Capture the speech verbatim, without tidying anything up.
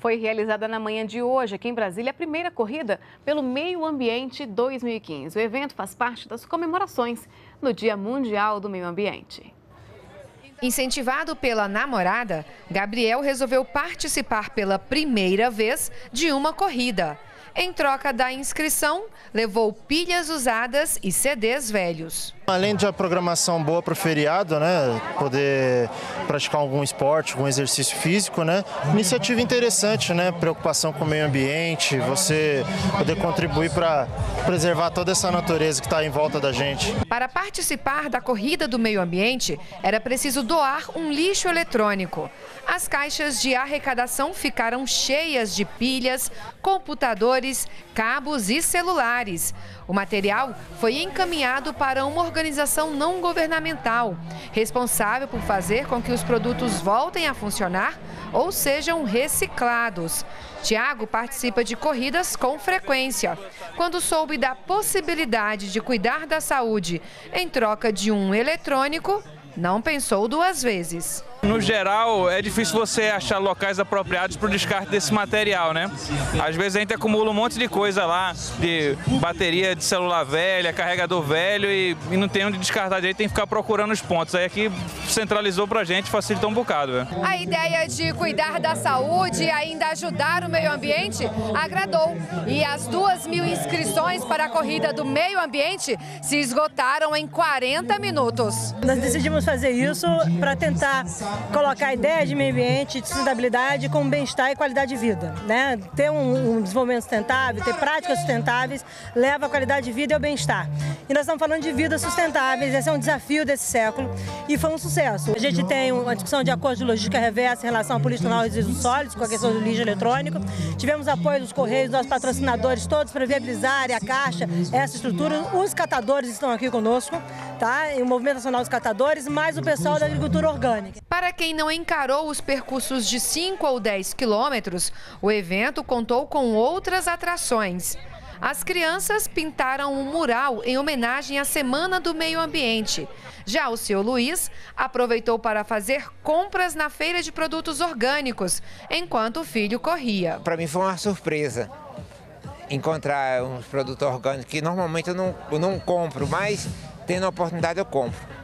Foi realizada na manhã de hoje, aqui em Brasília, a primeira corrida pelo Meio Ambiente dois mil e quinze. O evento faz parte das comemorações no Dia Mundial do Meio Ambiente. Incentivado pela namorada, Gabriel resolveu participar pela primeira vez de uma corrida. Em troca da inscrição, levou pilhas usadas e C Ds velhos. Além de a programação boa para o feriado, né, poder praticar algum esporte, algum exercício físico, né, iniciativa interessante, né, preocupação com o meio ambiente, você poder contribuir para preservar toda essa natureza que está em volta da gente. Para participar da corrida do meio ambiente, era preciso doar um lixo eletrônico. As caixas de arrecadação ficaram cheias de pilhas, computadores, cabos e celulares. O material foi encaminhado para uma organização não governamental, responsável por fazer com que os produtos voltem a funcionar ou sejam reciclados. Tiago participa de corridas com frequência. Quando soube da possibilidade de cuidar da saúde em troca de um eletrônico, não pensou duas vezes. No geral, é difícil você achar locais apropriados para o descarte desse material, né? Às vezes a gente acumula um monte de coisa lá, de bateria de celular velha, carregador velho e, e não tem onde descartar direito, tem que ficar procurando os pontos. Aí aqui centralizou para a gente, facilitou um bocado. Né? A ideia de cuidar da saúde e ainda ajudar o meio ambiente agradou. E as duas mil inscrições para a corrida do meio ambiente se esgotaram em quarenta minutos. Nós decidimos fazer isso para tentar colocar a ideia de meio ambiente, de sustentabilidade com bem-estar e qualidade de vida, né? Ter um, um desenvolvimento sustentável, ter práticas sustentáveis, leva a qualidade de vida e ao bem-estar. E nós estamos falando de vidas sustentáveis, esse é um desafio desse século e foi um sucesso. A gente tem uma discussão de acordo de logística reversa em relação à política nacional de resíduos sólidos, com a questão do lixo eletrônico. Tivemos apoio dos Correios, dos nossos patrocinadores todos para viabilizarem a Caixa, essa estrutura. Os catadores estão aqui conosco, tá? E o Movimento Nacional dos Catadores, mais o pessoal da agricultura orgânica. Para quem não encarou os percursos de cinco ou dez quilômetros, o evento contou com outras atrações. As crianças pintaram um mural em homenagem à Semana do Meio Ambiente. Já o seu Luiz aproveitou para fazer compras na feira de produtos orgânicos, enquanto o filho corria. Para mim foi uma surpresa encontrar uns produtos orgânicos que normalmente eu não, eu não compro, mas tendo a oportunidade eu compro.